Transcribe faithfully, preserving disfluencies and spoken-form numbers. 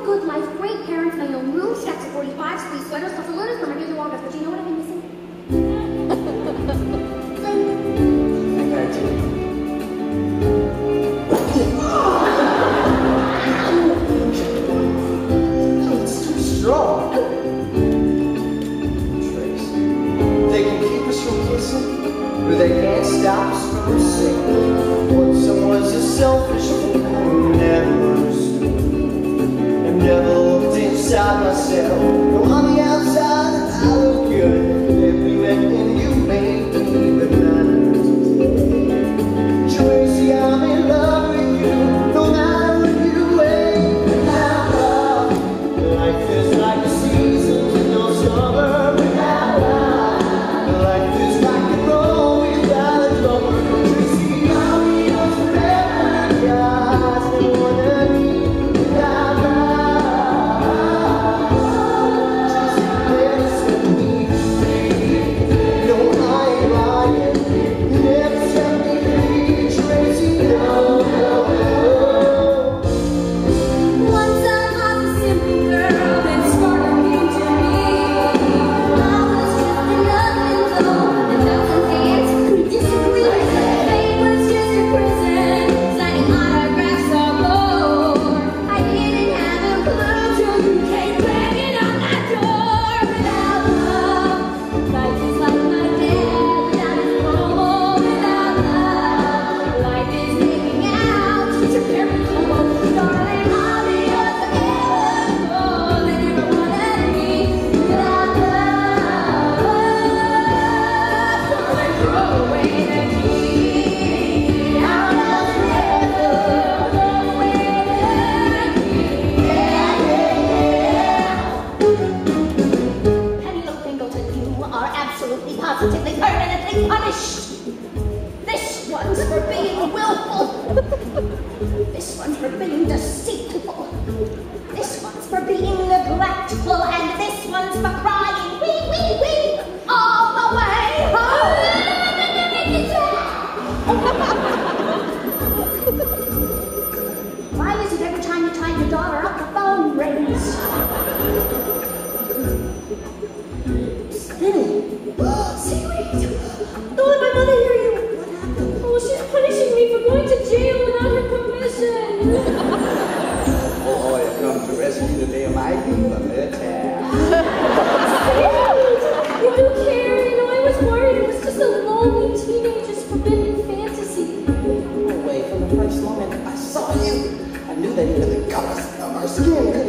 good life, great parents, my own room, stacks of forty-fives, three sweaters, plus a letter from my dear August. But you know what I've been missing? I got you. It's too strong. Tracy, they can keep us from kissing, but they can't stop us from singing. What someone's a selfish thing I never understood. I've never looked inside myself. No, on the outside I look good. If we met and you made me, but not today. Tracy, I'm in love with you. No matter what you ain't without love. Life is like the seasons in no summer without love. Life is like a roll without a drummer. Tracy, I'll be yours forever, guys. No one than me without love. Just listen to me, baby. No, I ain't lying. You never set me free, Tracy. No, no, no. Once I was a simple girl, then Sparta came to me. I was just a nothing though, and thousand fans could disagree. Fate was just a prison, signing autographs all over. I didn't have a clue till you came banging on that door. Without love, life is like my dad down in Rome. Without love, life is making out to prepare me for love. Darling, I'll be yours forever. Oh, then you're the one and me. Without love, darling, throw away the key. Out of forever, throw away the key. Yeah, yeah, yeah. Penny Little Pingleton, you are absolutely positively permanently punished. This one's for being willful. This one's for being deceitful. This one's for being neglectful. And this one's for crying wee, wee, wee all the way home. Why is it every time you tie your daughter up, the phone rings? Spinning. Seaweed! Don't let my mother hear you! What happened? Oh, she's punishing me for going to jail without her permission. Oh, you come to rescue the day of my people, eh? You do care, you know, I was worried it was just a lonely teenager's forbidden fantasy. No way, from the first moment I saw you, I knew that even the colors of our skin could